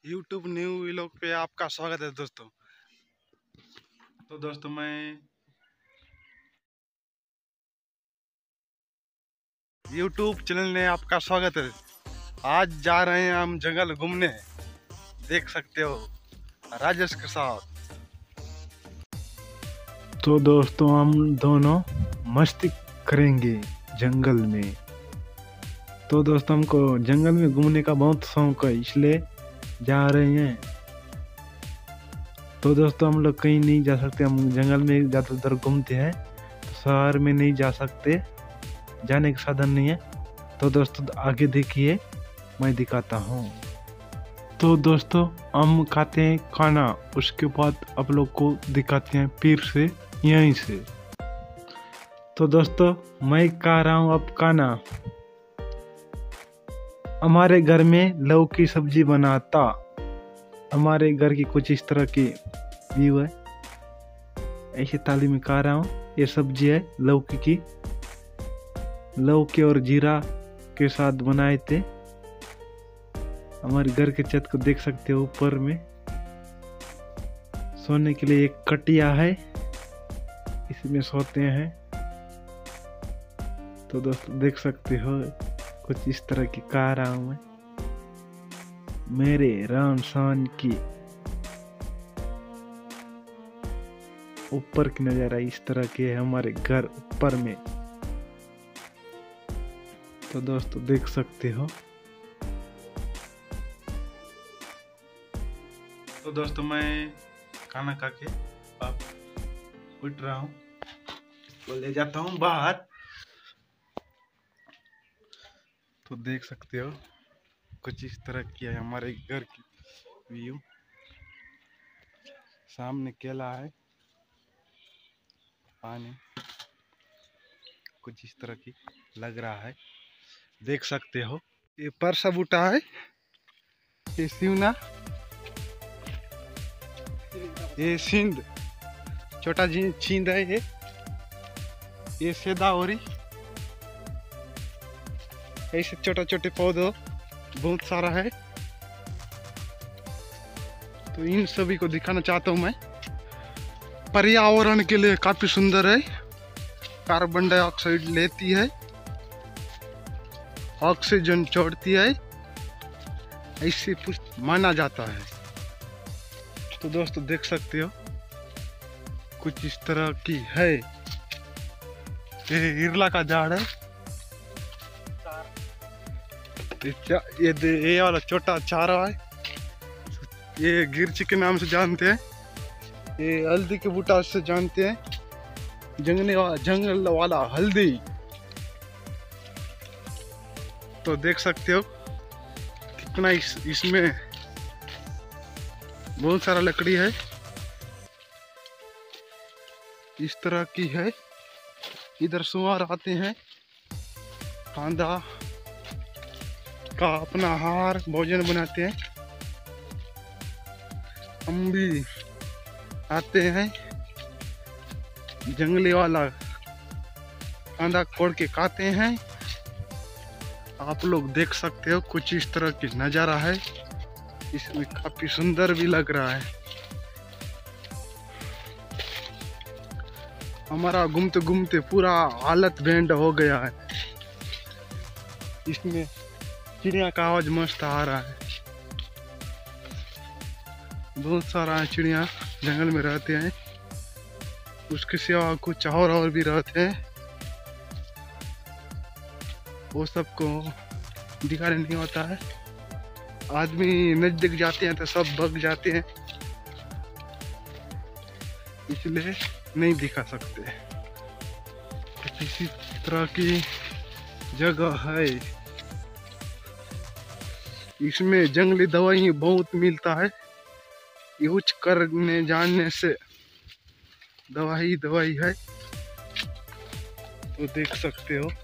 YouTube new vlog पे आपका स्वागत है दोस्तों। तो दोस्तों मैं YouTube चैनल में आपका स्वागत है। आज जा रहे हैं हम जंगल घूमने, देख सकते हो राजेश के साथ। तो दोस्तों हम दोनों मस्ती करेंगे जंगल में। तो दोस्तों हमको जंगल में घूमने का बहुत शौक है, इसलिए जा रहे हैं। तो दोस्तों हम लोग कहीं नहीं जा सकते, हम जंगल में ज़्यादातर घूमते हैं, तो शहर में नहीं जा सकते, जाने का साधन नहीं है। तो दोस्तों आगे देखिए, मैं दिखाता हूँ। तो दोस्तों हम खाते हैं खाना, उसके बाद आप लोग को दिखाते हैं फिर से यहीं से। तो दोस्तों मैं खा रहा हूँ अब खाना। हमारे घर में लौकी की सब्जी बनाता, हमारे घर की कुछ इस तरह की व्यू है। ऐसे थाली में खा रहा हूँ, ये सब्जी है लौकी की, लौकी और जीरा के साथ बनाए थे। हमारे घर के छत को देख सकते हो, ऊपर में सोने के लिए एक खटिया है, इसमें सोते हैं। तो दोस्तों देख सकते हो कुछ इस तरह की खा रहा हूं मैं। मेरे रहन सहन की ऊपर की नजारा इस तरह के है हमारे घर ऊपर में। तो दोस्तों देख सकते हो। तो दोस्तों मैं खाना खा के अब उठ रहा हूँ, इसको ले जाता हूँ बाहर। तो देख सकते हो कुछ इस तरह की है हमारे घर की व्यू। सामने केला है, पानी कुछ इस तरह की लग रहा है, देख सकते हो। ये परसा बूटा है, ये सिवना, ये सिंध छोटा छींद है, ये सेदावरी। ऐसे छोटे छोटे पौधे बहुत सारा है। तो इन सभी को दिखाना चाहता हूँ मैं। पर्यावरण के लिए काफी सुंदर है, कार्बन डाइऑक्साइड लेती है, ऑक्सीजन छोड़ती है, ऐसे माना जाता है। तो दोस्तों देख सकते हो कुछ इस तरह की है। ये इरला का झाड़ है, ये वाला छोटा चारा है, ये गिरची के नाम से जानते हैं, ये हल्दी के बूटा से जानते हैं, जंगल वाला हल्दी। तो देख सकते हो कितना इसमें बहुत सारा लकड़ी है, इस तरह की है। इधर सुअर आते हैं, कांदा का अपना आहार भोजन बनाते हैं। हम भी आते हैं, जंगली वाला कांदा कोड़ के खाते हैं। आप लोग देख सकते हो कुछ इस तरह की नज़ारा है, इसमें काफी सुंदर भी लग रहा है। हमारा घूमते घूमते पूरा हालत बैंड हो गया है। इसमें चिड़िया का आवाज मस्त आ रहा है, बहुत सारा चिड़िया जंगल में रहते हैं, उसके सिवा कुछ और भी रहते हैं, वो सबको दिखाने नहीं होता है। आदमी नजदीक जाते हैं तो सब भाग जाते हैं, इसलिए नहीं दिखा सकते। तो इसी तरह की जगह है, इसमें जंगली दवाई बहुत मिलता है, यूज करने जानने से दवाई है। तो देख सकते हो